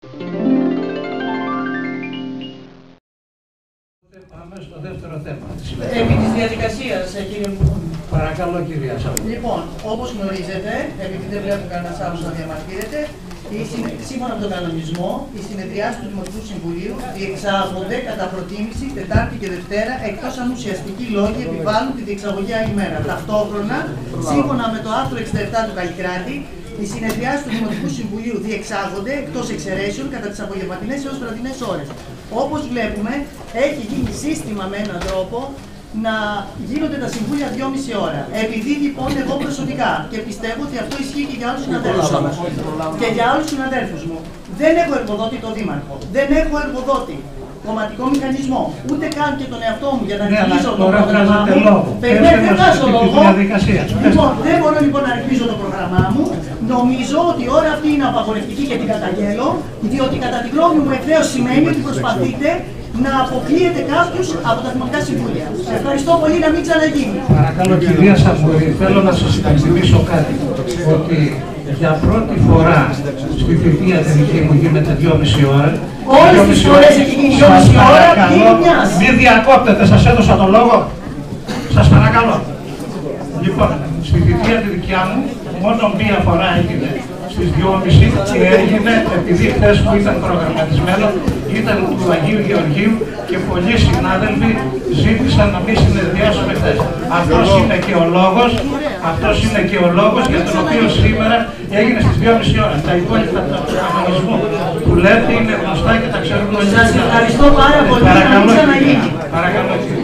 Πάμε στο δεύτερο θέμα. Επί της διαδικασίας, κύριε Μπούχου. Παρακαλώ, κυρία Σάββα. Λοιπόν, όπως γνωρίζετε, επειδή δεν βλέπω κανένας άλλος να διαμαρτύρεται, σύμφωνα με τον κανονισμό, οι συνεδριάσεις του Δημοτικού Συμβουλίου διεξάγονται κατά προτίμηση Τετάρτη και Δευτέρα, εκτός αν ουσιαστικοί λόγοι επιβάλλουν τη διεξαγωγή άλλη μέρα. Ταυτόχρονα, σύμφωνα με το άρθρο 67 του Καλλικράτη, οι συνεδριάσεις του Δημοτικού Συμβουλίου διεξάγονται εκτός εξαιρέσεων κατά τις απογευματινές έως βραδινές ώρες. Όπως βλέπουμε, έχει γίνει σύστημα με έναν τρόπο να γίνονται τα συμβούλια 2,5 ώρα. Επειδή λοιπόν εγώ προσωπικά και πιστεύω ότι αυτό ισχύει και για άλλους συναδέλφους μου και για άλλους συναδέλφους μου, δεν έχω εργοδότη τον Δήμαρχο, δεν έχω εργοδότη κομματικό μηχανισμό, ούτε καν και τον εαυτό μου για να ρυθμίζω το πρόγραμμά μου. Δεν βάζω λόγο. Λοιπόν, δεν μπορώ λοιπόν να ρυθμίζω το πρόγραμμά μου. Νομίζω ότι η ώρα αυτή είναι απαγορευτική και την καταγγέλλω, διότι κατά τη γνώμη μου ευθέως σημαίνει ότι προσπαθείτε να αποκλείετε κάποιους από τα Δημοτικά Συμβούλια. Ευχαριστώ πολύ, να μην ξαναγίνει. Παρακαλώ, κυρία Σαββούρη, θέλω να σας υπενθυμίσω κάτι. Ότι για πρώτη φορά στη θητεία τη δική μου γίνεται 2,5 ώρα. Όλες τις φορές έχει γίνει 2,5 ώρα και είναι μιας. Μην διακόπτετε, σας έδωσα τον λόγο. Σας παρακαλώ. Λοιπόν, στη θητεία τη δικιά μου, μόνο μία φορά έγινε στις 2,5 και έγινε επειδή χθες που ήταν προγραμματισμένο, ήταν του Αγίου Γεωργίου και πολλοί συνάδελφοι ζήτησαν να μην συνεδριάσουμε χθες. Αυτός είναι και ο λόγος για τον οποίο σήμερα έγινε στις 2,5 ώρες. Τα υπόλοιπα του κανονισμού που λέτε είναι γνωστά και τα ξέρουμε όλοι. Σας ευχαριστώ πάρα πολύ. Να μην ξαναγίνει. Παρακαλώ.